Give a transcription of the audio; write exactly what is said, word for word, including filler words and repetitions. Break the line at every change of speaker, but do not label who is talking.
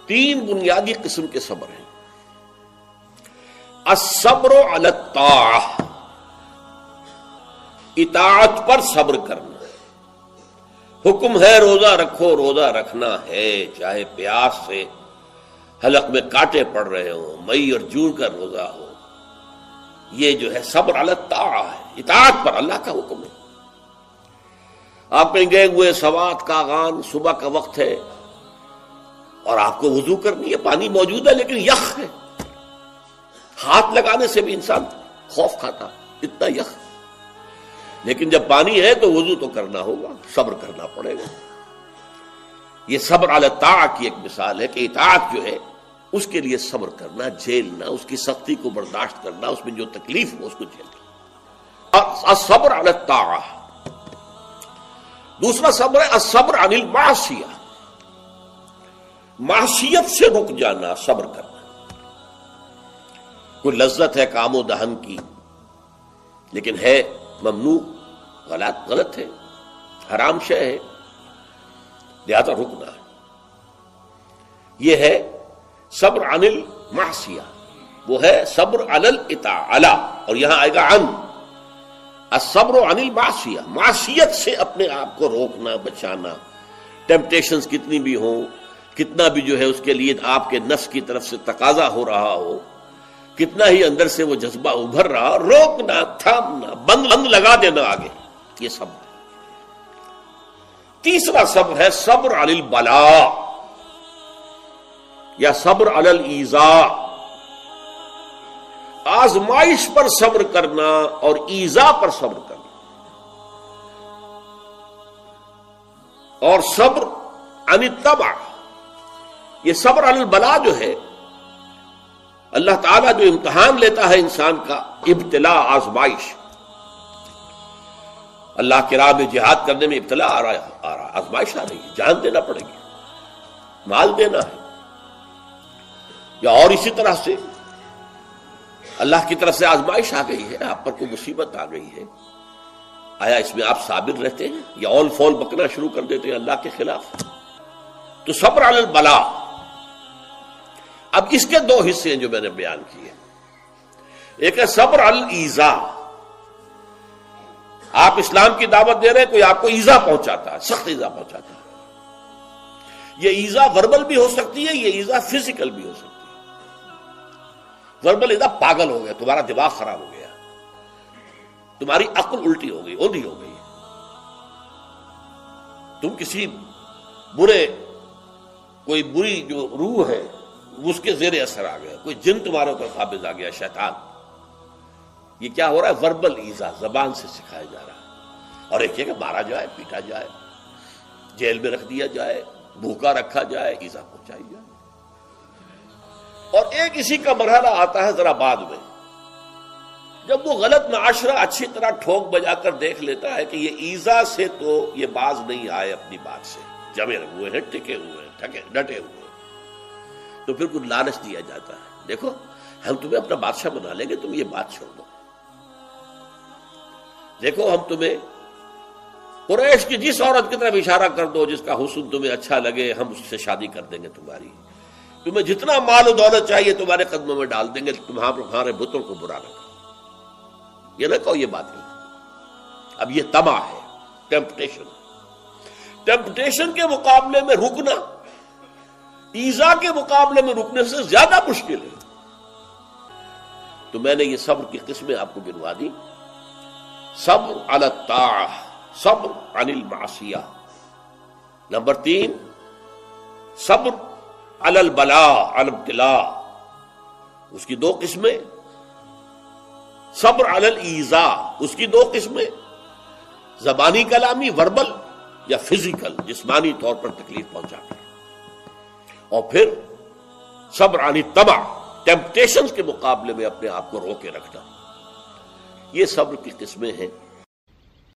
تین بنیادی قسم کے صبر ہیں. الصبر علی الطاعہ، اطاعت پر صبر کرنا. حکم ہے روزہ رکھو، روزہ رکھنا ہے، چاہے پیاس سے حلق میں کانٹے پڑ رہے ہوں، مئی اور جون کا روزہ ہو. یہ جو ہے صبر علی الطاعہ ہے، اطاعت پر اللہ کا حکم ہے. آپ کہیں گئے ہوئے سوات کا آغان، صبح کا وقت ہے اور آپ کو وضو کرنی ہے، پانی موجود ہے لیکن یخ ہے، ہاتھ لگانے سے بھی انسان خوف کھاتا، اتنا یخ. لیکن جب پانی ہے تو وضو تو کرنا ہوگا، صبر کرنا پڑے گا. یہ صبر علی الطاعہ کی ایک مثال ہے کہ اطاعت جو ہے اس کے لیے صبر کرنا، جھیلنا، اس کی سختی کو برداشت کرنا، اس میں جو تکلیف ہو اس کو جھیلنا. الصبر علی الطاعہ. دوسرا صبر ہے الصبر عن المعصیہ، معصیت سے رک جانا، صبر کرنا. کوئی لذت ہے کام و دہن کی لیکن ہے ممنوع، غلط غلط ہے، حرام شے ہے، لہذا رکنا ہے. یہ ہے صبر عن المعصیہ. وہ ہے صبر علی الاطاعہ، اور یہاں آئے گا عن. الصبر عن المعصیہ، معصیت سے اپنے آپ کو روکنا، بچانا. ٹیمپٹیشنز کتنی بھی ہوں، کتنا بھی جو ہے اس کے لیے آپ کے نفس کی طرف سے تقاضا ہو رہا ہو، کتنا ہی اندر سے وہ جذبہ ابھر رہا، روکنا، تھامنا، بند بند لگا دینا آگے. یہ صبر. تیسرا صبر ہے صبر علی البلاء یا صبر علی الایذاء، آزمائش پر صبر کرنا اور ایذا پر صبر کرنا. اور صبر عن الطبع، یہ صبر علی البلاء جو ہے، اللہ تعالیٰ جو امتحان لیتا ہے انسان کا، ابتلاء، آزمائش. اللہ کی راہ میں جہاد کرنے میں ابتلاء آ رہا ہے، آ رہا آزمائش آ رہی ہے، جان دینا پڑے گی، مال دینا ہے. یا اور اسی طرح سے اللہ کی طرف سے آزمائش آ گئی ہے، آپ پر کوئی مصیبت آ گئی ہے، آیا اس میں آپ صابر رہتے ہیں یا اول فول بکنا شروع کر دیتے ہیں اللہ کے خلاف؟ تو صبر علی البلاء. اب اس کے دو حصے ہیں جو میں نے بیان کیے. ایک ہے صبر علی الایذاء، آپ اسلام کی دعوت دے رہے ہیں، کوئی آپ کو ایذا پہنچاتا ہے، سخت ایذا پہنچاتا ہے. یہ ایذا وربل بھی ہو سکتی ہے، یہ ایذا فزیکل بھی ہو سکتی ہے. وربل ایذا، پاگل ہو گیا، تمہارا دماغ خراب ہو گیا، تمہاری عقل الٹی ہو گئی، اوندھی ہو گئی، تم کسی برے، کوئی بری جو روح ہے اس کے زیر اثر آ گیا، کوئی جن تمہارے اوپر قابض آ گیا، شیطان. یہ کیا ہو رہا ہے؟ وربل ایذا، زبان سے سکھایا جا رہا ہے. اور ایک ہے کہ مارا جائے، پیٹا جائے، جیل میں رکھ دیا جائے، بھوکا رکھا جائے، ایذا پہنچائی جائے. اور ایک اسی کا مرحلہ آتا ہے ذرا بعد میں، جب وہ غلط معاشرہ اچھی طرح ٹھوک بجا کر دیکھ لیتا ہے کہ یہ ایذا سے تو یہ باز نہیں آئے، اپنی بات سے جمے ہوئے ہیں، ٹکے ہوئے ہیں، ٹھکے ڈٹے ہوئے ہیں، تو پھر کچھ لالچ دیا جاتا ہے، دیکھو ہم تمہیں اپنا بادشاہ بنا لیں گے، تم یہ بات چھوڑ دو. دیکھو ہم تمہیں قریش کی جس عورت کی طرف اشارہ کر دو جس کا حسن تمہیں اچھا لگے، ہم اس سے شادی کر دیں گے تمہاری. تمہیں جتنا مال و دولت چاہیے تمہارے قدموں میں ڈال دیں گے، تمہارے بتوں کو برا رکھو. یہ نہ کہو یہ بات نہیں. اب یہ طمع ہے، ٹیمپٹیشن. ٹیمپٹیشن کے مقابلے میں رکنا ایذا کے مقابلے میں رکنے سے زیادہ مشکل ہے. تو میں نے یہ صبر کی قسمیں آپ کو گنوا دی. صبر علی الطاعہ، صبر عن المعصیہ. نمبر تین، صبر علی البلاء، علی الابتلاء. اس کی دو قسمیں. صبر علی الایذاء، اس کی دو قسمیں، زبانی کلامی، وربل، یا فزیکل، جسمانی طور پر تکلیف پہنچا کر. اور پھر صبر عن الطمع، ٹیمپٹیشنز کے مقابلے میں اپنے آپ کو روکے رکھنا. یہ صبر کی قسمیں ہیں.